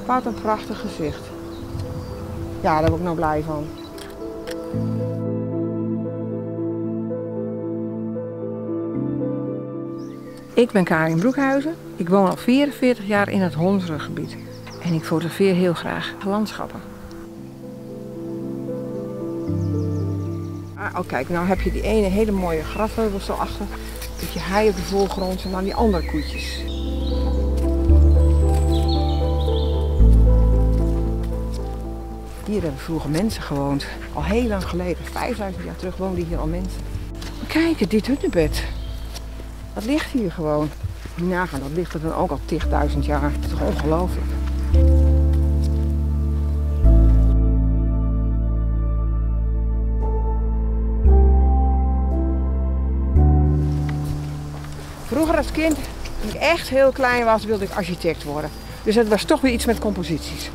Wat een prachtig gezicht. Ja, daar ben ik nou blij van. Ik ben Karin Broekhuizen. Ik woon al 44 jaar in het Hondsruggebied. En ik fotografeer heel graag landschappen. Oh kijk, nou heb je die ene hele mooie grafheuvel zo achter. Dat je hei op de voorgrond en dan die andere koetjes. Hier hebben vroeger mensen gewoond. Al heel lang geleden, 5000 jaar terug woonden hier al mensen. Kijk, dit hunebed. Dat ligt hier gewoon. Moet je nagaan, dat ligt er dan ook al 10.000 jaar. Dat is toch ongelooflijk. Vroeger als kind, toen ik echt heel klein was, wilde ik architect worden. Dus het was toch weer iets met composities.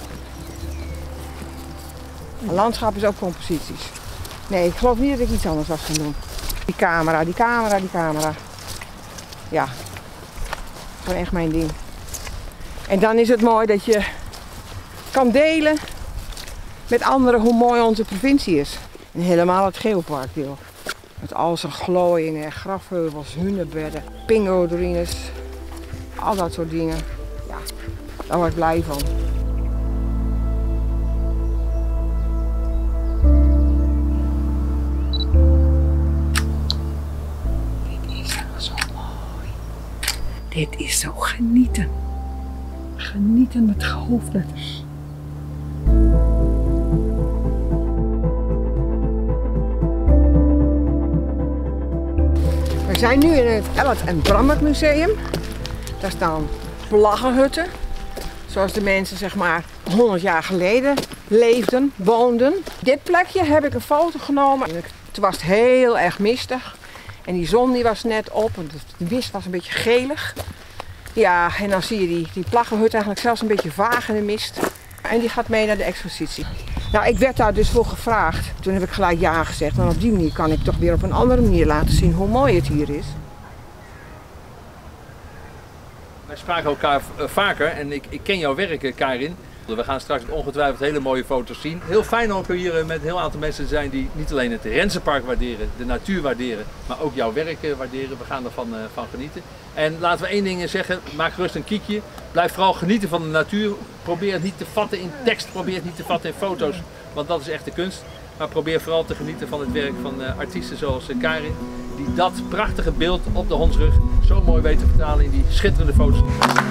Een landschap is ook composities. Nee, ik geloof niet dat ik iets anders was gaan doen. Die camera, die camera, die camera. Ja, gewoon echt mijn ding. En dan is het mooi dat je kan delen met anderen hoe mooi onze provincie is. En helemaal het geoparkdeel. Met al zijn glooiingen, grafheuvels, hunebedden, pingodrines, al dat soort dingen. Ja, daar word ik blij van. Dit is zo mooi. Dit is zo genieten. Genieten met hoofdletters. We zijn nu in het Ellet en Brammert Museum. Daar staan plaggenhutten. Zoals de mensen zeg maar 100 jaar geleden leefden, woonden. Dit plekje heb ik een foto genomen. Het was heel erg mistig. En die zon die was net op. En de mist was een beetje gelig. Ja, en dan zie je die plaggenhut eigenlijk zelfs een beetje vaag in de mist. En die gaat mee naar de expositie. Nou, ik werd daar dus voor gevraagd. Toen heb ik gelijk ja gezegd. En op die manier kan ik toch weer op een andere manier laten zien hoe mooi het hier is. Wij spraken elkaar vaker en ik ken jouw werk, Karin. We gaan straks ongetwijfeld hele mooie foto's zien. Heel fijn om hier met een heel aantal mensen te zijn die niet alleen het Rensenpark waarderen, de natuur waarderen, maar ook jouw werk waarderen. We gaan ervan van genieten. En laten we één ding zeggen, maak gerust een kiekje. Blijf vooral genieten van de natuur. Probeer het niet te vatten in tekst, probeer het niet te vatten in foto's, want dat is echt de kunst. Maar probeer vooral te genieten van het werk van artiesten zoals Karin, die dat prachtige beeld op de hondsrug zo mooi weet te vertalen in die schitterende foto's.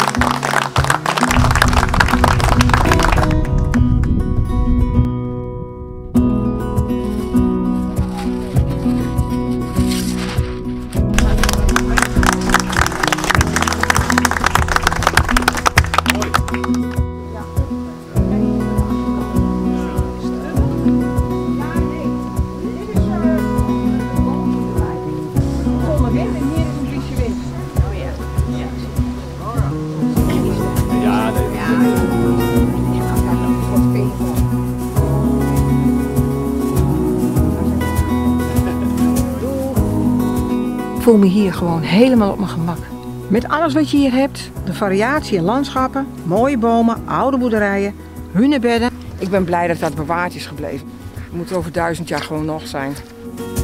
Ik voel me hier gewoon helemaal op mijn gemak. Met alles wat je hier hebt, de variatie in landschappen, mooie bomen, oude boerderijen, hunebedden. Ik ben blij dat dat bewaard is gebleven. Het moet over 1000 jaar gewoon nog zijn.